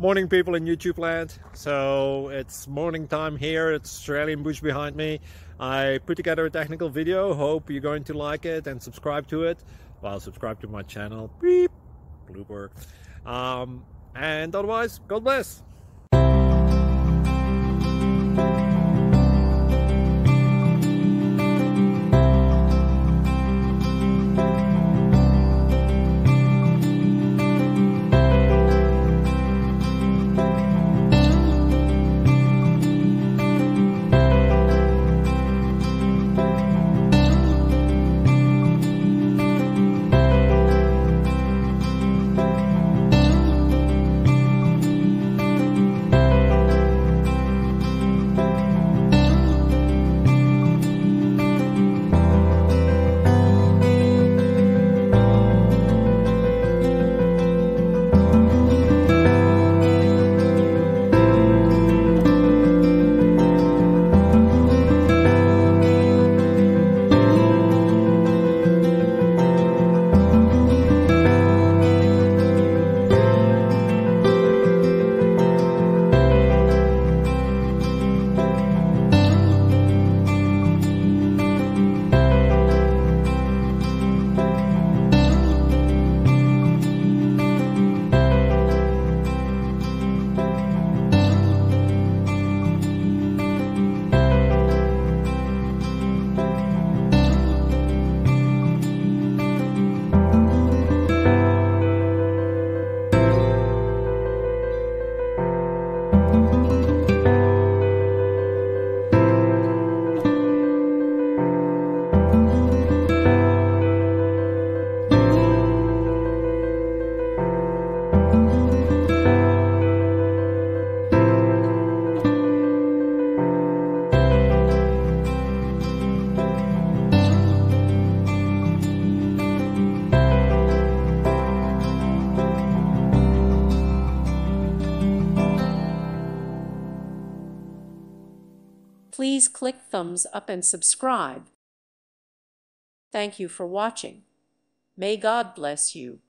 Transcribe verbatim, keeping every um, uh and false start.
Morning, people in YouTube land. So it's morning time here. It's Australian bush behind me. I put together a technical video. Hope you're going to like it and subscribe to it. Well, subscribe to my channel. Beep. Blooper. Um, and otherwise, God bless. Please click thumbs up and subscribe. Thank you for watching. May God bless you.